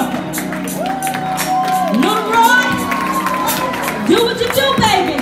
Little Roy, do what you do, baby.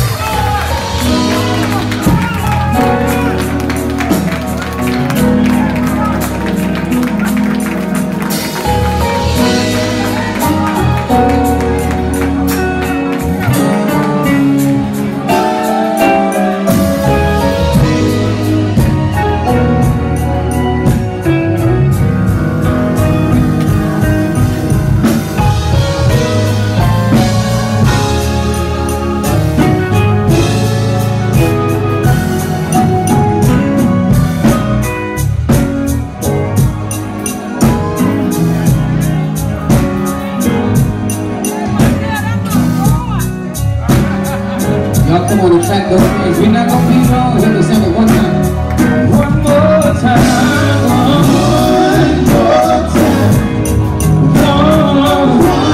Y'all come on and track those things. We're not gonna be long. Let me sing it one time. One more time. One more time. One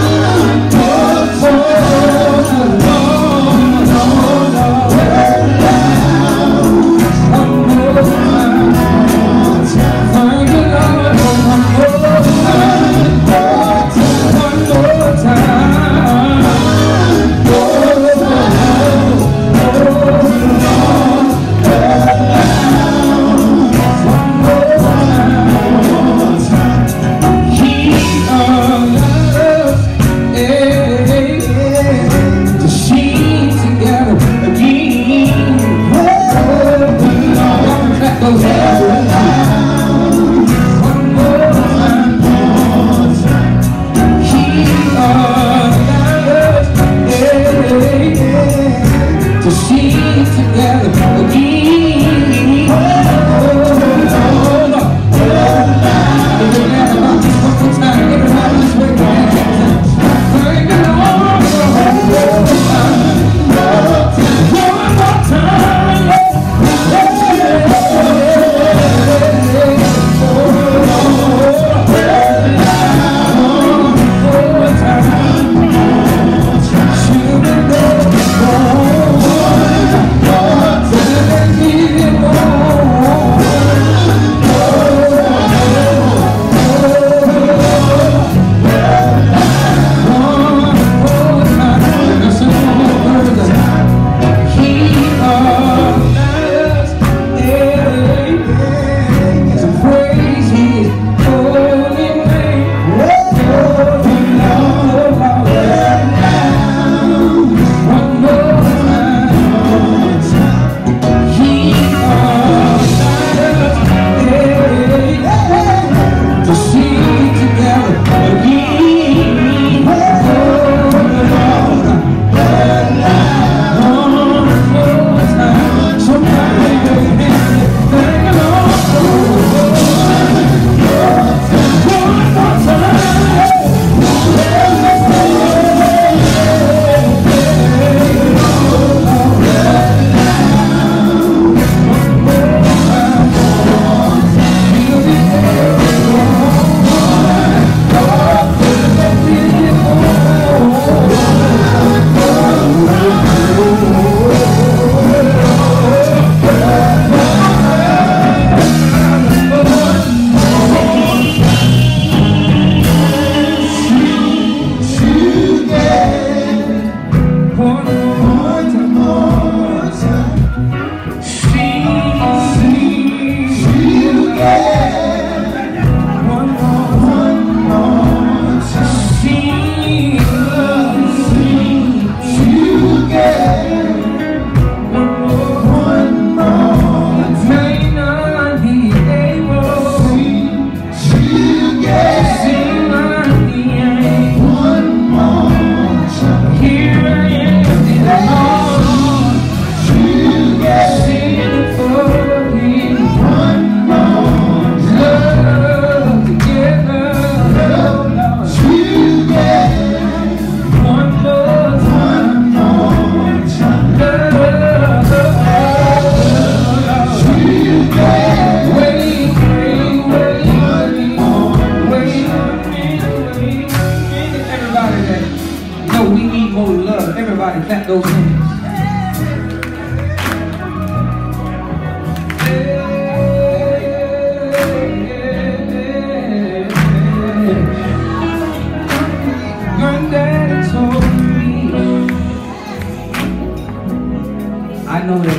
Everybody clap those hands.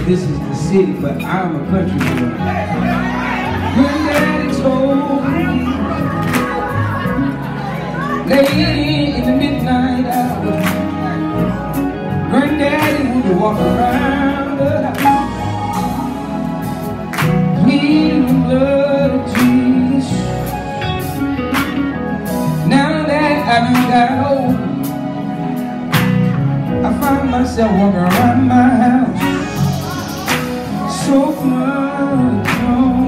this is the city, but I'm a country boy. Granddaddy told me late in the midnight hour, Granddaddy would walk around the house, pleading the blood of Jesus. Now that I done got old, I find myself walking around my house so much alone.